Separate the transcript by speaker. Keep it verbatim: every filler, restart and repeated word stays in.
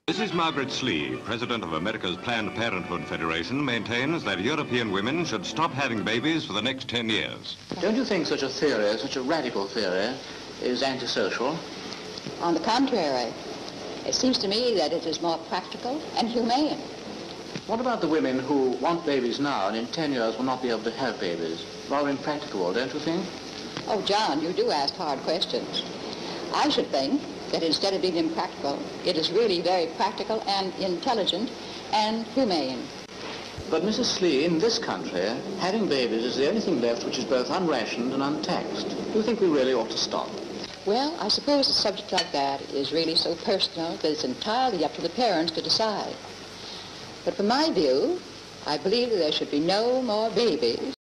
Speaker 1: Missus Margaret Slee, president of America's Planned Parenthood Federation, maintains that European women should stop having babies for the next ten years.
Speaker 2: Don't you think such a theory, such a radical theory, is antisocial?
Speaker 3: On the contrary, it seems to me that it is more practical and humane.
Speaker 2: What about the women who want babies now and in ten years will not be able to have babies? Rather impracticable, don't you think?
Speaker 3: Oh, John, you do ask hard questions. I should think that instead of being impractical, it is really very practical and intelligent and humane.
Speaker 2: But Missus Slee, in this country, having babies is the only thing left which is both unrationed and untaxed. Do you think we really ought to stop?
Speaker 3: Well, I suppose a subject like that is really so personal that it's entirely up to the parents to decide. But from my view, I believe that there should be no more babies